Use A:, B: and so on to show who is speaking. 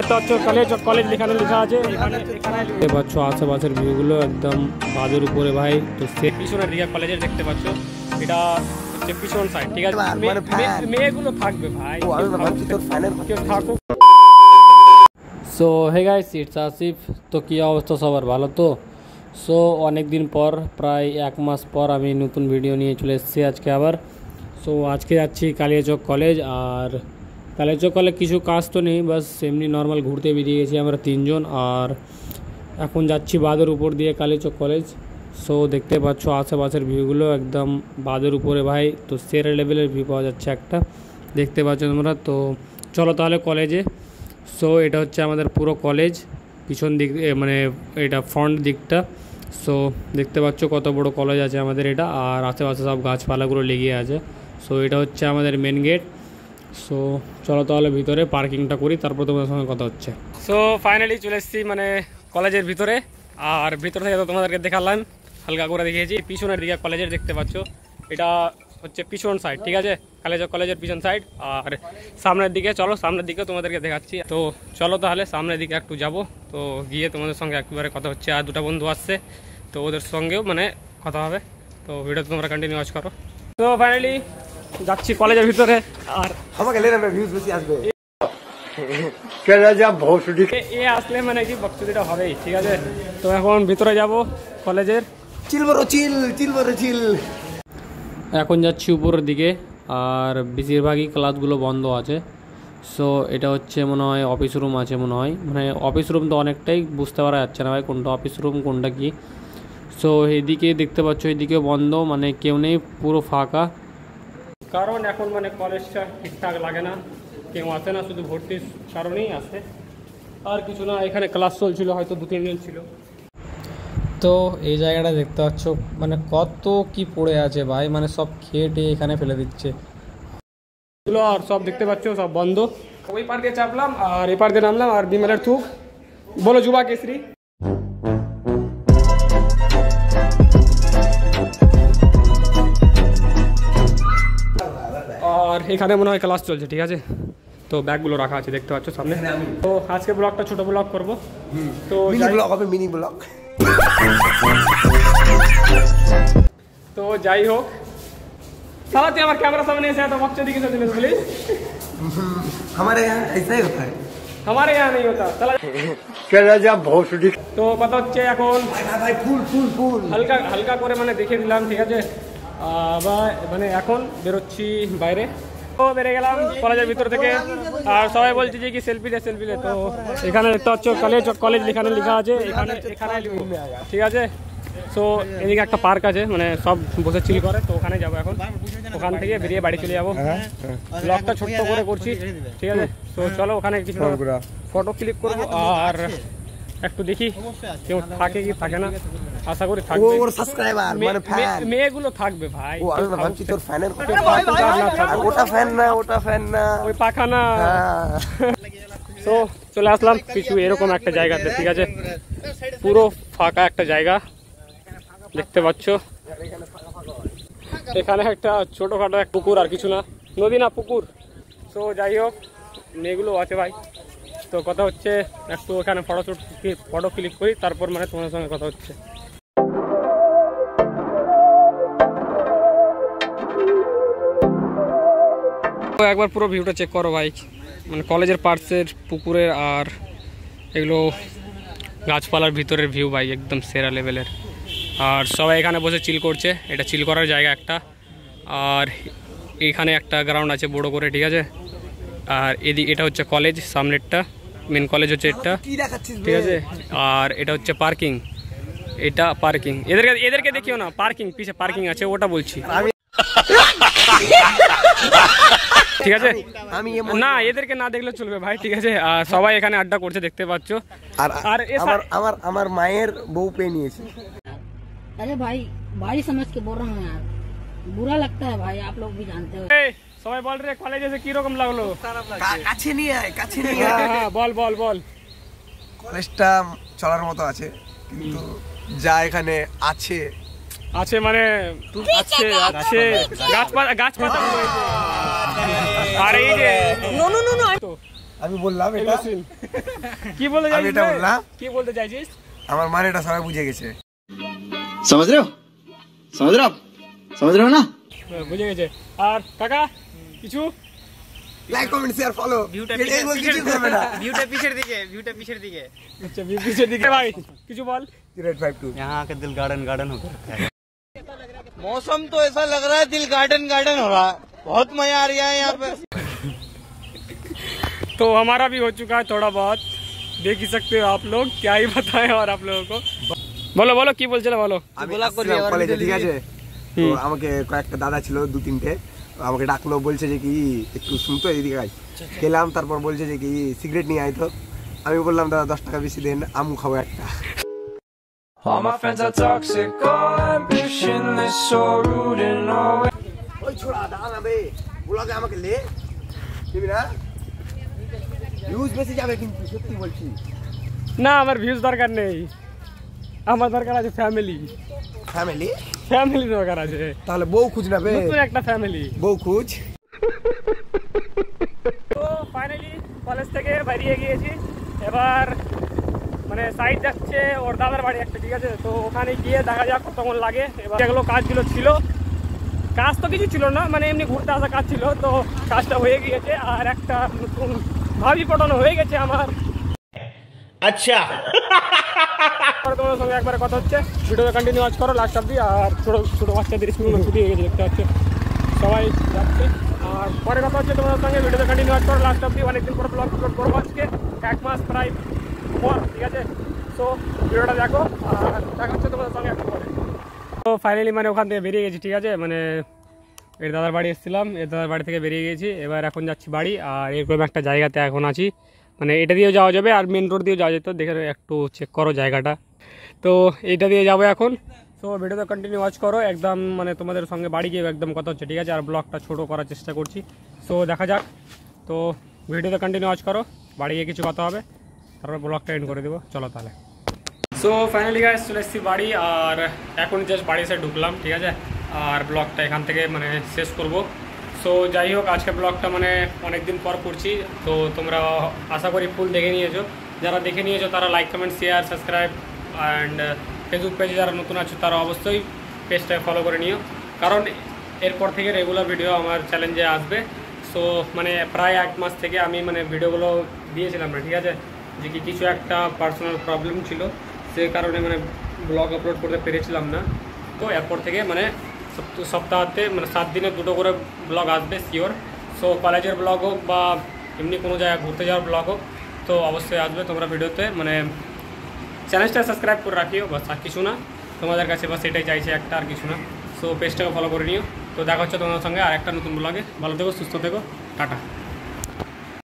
A: College লেখা আছে এখানে দেখতে পাচ্ছ আশেপাশের ভিউগুলো একদম বাঁধের উপরে ভাই। তো সে পিছনের দিকে কলেজের দেখতে পাচ্ছ, এটা হচ্ছে পিছন সাইড, ঠিক আছে। মেয়েগুলো থাকবে ভাই, কেউ থাকুক। So hey guys, it's Asif. তো কী অবস্থা সবার, ভালো তো? সো অনেক দিন পর, প্রায় 1 মাস পর আমি নতুন ভিডিও নিয়ে চলে এসেছি আজকে আবার। সো আজকে যাচ্ছি কালিয়াচক কলেজ। আর কালিয়াচক কলেজ কিছু কাজ তো নেই, বাস এমনি নর্মাল ঘুরতে বেরিয়ে গেছি আমরা 3 জন। আর এখন যাচ্ছি বাঁধের উপর দিয়ে কালিয়াচক কলেজ। সো দেখতে পাচ্ছ আশেপাশের ভিউগুলো একদম বাঁধের উপরে ভাই। তো সেরা লেভেলের ভিউ পাওয়া যাচ্ছে একটা, দেখতে পাচ্ছ তোমরা। তো চলো তাহলে কলেজে। সো এটা হচ্ছে আমাদের পুরো কলেজ, পিছন দিক মানে এটা ফ্রন্ট দিকটা। সো দেখতে পাচ্ছ কত বড় কলেজ আছে আমাদের এটা, আর আশেপাশে সব গাছপালাগুলো লেগে আছে। সো এটা হচ্ছে আমাদের মেন গেট। সো চলো তাহলে ভিতরে পার্কিংটা করি, তারপর তোমাদের সঙ্গে কথা হচ্ছে। সো ফাইনালি চলে এসেছি মানে কলেজের ভিতরে। আর ভিতর থেকে তো তোমাদেরকে দেখালাম, হালকা করে দেখিয়েছি। পিছনের দিকে কলেজের দেখতে পাচ্ছ, এটা হচ্ছে পিছন সাইড, ঠিক আছে, কালিয়াচক কলেজের পিছন সাইড। আর সামনের দিকে চলো, সামনের দিকে তোমাদেরকে দেখাচ্ছি। তো চলো তাহলে সামনের দিকে একটু যাব। তো গিয়ে তোমাদের সঙ্গে একবারে কথা হচ্ছে। আর 2টা বন্ধু আসছে, তো ওদের সঙ্গেও মানে কথা হবে। তো ভিডিওতে তোমরা কন্টিনিউ ওয়াচ করো। তো ফাইনালি যাচ্ছি কলেজের ভিতরে। আর
B: আমাকে ভিউজ বেশি আসবে
A: এ আসলে মানে কি বক্তৃতা হবেই, ঠিক আছে। তো এখন ভিতরে যাব কলেজের।
B: চিল
A: এখন যাচ্ছি উপরের দিকে, আর বেশিরভাগই ক্লাসগুলো বন্ধ আছে। সো এটা হচ্ছে মনে হয় অফিস রুম আছে মনে হয়, মানে অফিস রুম তো অনেকটাই বুঝতে পারা যাচ্ছে না ভাই কোনটা অফিস রুম কোনটা কি। সো এদিকে দেখতে পাচ্ছ, এদিকে বন্ধ, মানে কেউ নেই, পুরো ফাঁকা। কারণ এখন মানে কলেজটা ঠিকঠাক লাগে না, কেউ আসে না, শুধু ভর্তির কারণেই আসে, আর কিছু না। এখানে ক্লাস চলছিল, হয়তো 2-3 জন ছিল। তো এই জায়গাটা দেখতে পাচ্ছ মানে কত কি পড়ে আছে ভাই, মানে সব খেয়ে টেয়ে এখানে ফেলে দিচ্ছে। আর সব দেখতে পাচ্ছ সব বন্ধ। ওই পার দিয়ে চাপলাম আর এই পার দিয়ে নামলাম, আর বিমলের থুক বলো যুবা কেশরী। আর এখানে মনে হয় ক্লাস চলছে, ঠিক আছে। তো ব্যাগগুলো রাখা আছে দেখতে পাচ্ছ সামনে। তো আজকে ব্লগটা ছোট ব্লগ করবো। তো
B: মিনি ব্লগ।
A: তো যাই হোক, साला तुम हमारे कैमरा सामने ऐसे तो बच्चे दिखे चलते प्लीज।
B: हमारे यहाँ ऐसा ही होता है,
A: हमारे यहाँ नहीं होता साला। তো কথা হচ্ছে এখন
B: ভাই ফুল ফুল ফুল
A: হালকা হালকা করে মানে দেখে দিলাম, ঠিক আছে। আবার মানে এখন বেরোচ্ছি বাইরে। তো বেরিয়ে গেলাম কলেজের ভিতর থেকে। আর সবাই বলছে যে কি সেলফি লে। তো এখানে দেখতে পাচ্ছ কলেজ লেখা আছে এখানে, ঠিক আছে। সো এদিকে একটা পার্ক আছে, মানে সব বসে চিল করে, তো ওখানে যাবো এখন। ওখান থেকে বেরিয়ে বাড়ি চলে যাবো। ব্লগটা ছোট্ট করে করছি, ঠিক আছে। তো চলো ওখানে কিছু ফটো ক্লিক করবো, আর একটু দেখি কেউ থাকে কি থাকে না, আশা করি থাকবে। মেয়েগুলো থাকবে ভাই,
B: ওটা ফ্যান না
A: ওই পাখা না। তো চলে আসলাম কিছু এরকম একটা জায়গাতে, ঠিক আছে। পুরো ফাঁকা একটা জায়গা দেখতে পাচ্ছ। এখানে একটা ছোটখাটো এক পুকুর, আর কিছু না, নদী না পুকুর। তো যাই হোক মেয়েগুলো আছে ভাই। তো কথা হচ্ছে একটু ওখানে ফটো ক্লিক করি, তারপর মানে তোমার সঙ্গে কথা হচ্ছে। তো একবার পুরো ভিউটা চেক করো ভাই, মানে কলেজের পার্শ্বের পুকুরের আর এগুলো গাছপালার ভিতরের ভিউ ভাই, একদম সেরা লেভেলের। আর সবাই এখানে বসে চিল করছে, এটা চিল করার জায়গা একটা। আর এখানে একটা গ্রাউন্ড আছে বড় করে, ঠিক আছে। আর এটা হচ্ছে কলেজ, সামনেরটা মেন কলেজ হচ্ছে এটা, ঠিক আছে। আর এটা হচ্ছে পার্কিং, এটা পার্কিং। এদেরকে দেখিও না, পার্কিং পিছে পার্কিং আছে, ওটা বলছি, ঠিক আছে। না এদেরকে না দেখলে চলবে ভাই, ঠিক আছে। আর সবাই এখানে আড্ডা করছে দেখতে পাচ্ছ।
B: আর আমার মায়ের বউ পেয়ে নিয়েছে।
C: अरे भाई भाई समझ के बोल रहा हूँ यार, बुरा लगता है भाई, आप लोग भी जानते हो।
A: সবাই বল রে কলেজে এসে কি রকম লাগলো?
B: কাছে নিয়ে আয়।
A: হ্যাঁ বল
B: কলেজটা চলার মতো আছে, কিন্তু যা এখানে আছে
A: মানে গাছপালা। আর এই যে
B: আমি বললাম এটা
A: এগুলো শুন। কি বলতে
B: আমি
A: চাইছিস
B: এটা
A: রে?
B: বললাম।
A: কি বলতে চাইছিস?
B: আমার মানেটা সবাই বুঝে গেছে।
D: समझ रहे हो आप समझ रहे हो ना
A: বুঝে গেছে। আর কাকা কিছু
B: লাইক কমেন্ট শেয়ার ফলো এটাই বল, কিছু করবে না।
E: ভিউটা পিছের দিকে
A: আচ্ছা পিছের দিকে ভাই কিছু বল।
B: 0852
E: यहाँ आके दिल गार्डन गार्डन हो रखा है। मौसम तो ऐसा लग रहा है दिल गार्डन गार्डन हो रहा है, बहुत मजा आ रहा है यहाँ पे।
A: तो हमारा भी हो चुका है थोड़ा बहुत, देख ही सकते हो आप लोग, क्या ही बताएं और आप लोगों को। बोलो बोलो কি বলছিলে বলো।
B: আমি কলেজে ঠিক আছে, তো আমাকে কয়েকটা দাদা ছিল 2-3টে, আমাকে ডাকলো, বলছে যে কি একটু শুনতো এদিকে আয়। খেলাম, তারপর বলছে যে কি সিগারেট নিয়ে আয়। তো আমি বললাম দাদা 10 টাকা বেশি দেন, আমু খাবো একটা।
F: All my friends are toxic, all ambitionless, so rude and always.
B: ওই ছোড়া দাঁড়া না বে, ব্লগে আমাকে লে দিবি না, ভিউজ বেশি যাবে কিন্তু, সত্যি বলছি।
A: না আমার ভিউজ দরকার নেই, আমার দরকার আছে ফ্যামিলি।
B: ফ্যামিলি
A: ফ্যামিলি দরকার আছে,
B: তাহলে বউ খুঁজ না বে,
A: নতুন একটা ফ্যামিলি।
B: বউ খুঁজ।
A: তো ফাইনালি কলেজ থেকে বেরিয়ে গিয়েছি, এবার মানে সাইড যাচ্ছে ওর দাদার বাড়ি একটা, ঠিক আছে। তো ওখানে গিয়ে দেখা যাক কতক্ষণ লাগে। এবার যেগুলো কাজগুলো ছিল, কাজ তো কিছু ছিল না, মানে এমনি ঘুরতে আসা কাজ ছিল, তো কাজটা হয়ে গিয়েছে। আর একটা নতুন ভাবি পটানো হয়ে গেছে আমার।
E: अच्छा
A: তোমাদের সঙ্গে একবার কথা হচ্ছে, ভিডিওটা কন্টিনিউ ওয়াচ করো লাস্ট অব্দি। আর ছোটো ছোটো বাচ্চাদের স্কুলগুলো ছুটি হয়ে গেছে দেখতে পাচ্ছ, সবাই যাচ্ছে। আর পরে কথা হচ্ছে তোমাদের সঙ্গে, ভিডিওটা কন্টিনিউ ওয়াচ করো লাস্ট অব্দি। অনেকদিন পর ব্লগ আপলোড করবো আজকে, 1 মাস প্রায় পর, ঠিক আছে। সো ভিডিওটা দেখো আর দেখা হচ্ছে তোমাদের সঙ্গে একটু পরে। তো ফাইনালি মানে ওখান থেকে বেরিয়ে গেছি, ঠিক আছে। মানে এর দাদার বাড়ি এসেছিলাম, এর দাদার বাড়ি থেকে বেরিয়ে গেছি, এবার এখন যাচ্ছি বাড়ি। আর এরকম একটা জায়গাতে এখন আছি, মানে এটা দিয়েও যাওয়া যাবে আর মেন রোড দিয়েও যাওয়া যেত, দেখে একটু চেক করো জায়গাটা। তো এইটা দিয়ে যাবো এখন। সো ভিডিওটা কন্টিনিউ ওয়াচ করো একদম, মানে তোমাদের সঙ্গে বাড়ি গিয়ে একদম কথা হচ্ছে, ঠিক আছে। আর ব্লগটা ছোটো করার চেষ্টা করছি, সো দেখা যাক। তো ভিডিওটা কন্টিনিউ ওয়াচ করো, বাড়ি গিয়ে কিছু কথা হবে, তারপর ব্লগটা এন্ড করে দেবো। চলো তাহলে। সো ফাইনালি গাইস চলে এসেছি বাড়ি, আর এখন জাস্ট বাড়ি এসে ঢুকলাম, ঠিক আছে। আর ব্লগটা এখান থেকে মানে শেষ করব। সো যাই হোক, আজকে ব্লগটা মানে অনেক দিন পর করছি, তো তোমরা আশা করি ফুল দেখে নিয়েছো। যারা দেখে নিয়েছো তারা like comment share subscribe, and Facebook পেজে যারা নতুন আছো তারা অবশ্যই পেজটাকে ফলো করে নিও, কারণ এরপর থেকে রেগুলার ভিডিও আমার চ্যালেঞ্জে আসবে। সো মানে প্রায় 1 মাস থেকে আমি মানে ভিডিওগুলো দিয়েছিলাম না, ঠিক আছে। যে কি কিছু একটা পার্সোনাল প্রবলেম ছিল, সে কারণে মানে ব্লগ আপলোড করতে পেরেছিলাম না। তো এরপর থেকে মানে সপ্তাহতে মানে 7 দিনে 2টো করে ব্লগ আসবে শিওর। সো কলেজের ব্লগ হোক বা এমনি কোনো জায়গায় ঘুরতে যাওয়ার ব্লগ হোক, তো অবশ্যই আসবে। তোমরা ভিডিওতে মানে চ্যানেলটা সাবস্ক্রাইব করে রাখিও, বাস আর কিছু না তোমাদের কাছে, বাস এটাই চাইছে একটা, আর কিছু না। সো পেজটাকে ফলো করে নিও। তো দেখা হচ্ছে তোমাদের সঙ্গে আর একটা নতুন ব্লগে। ভালো থেকো, সুস্থ থেকো, টাটা।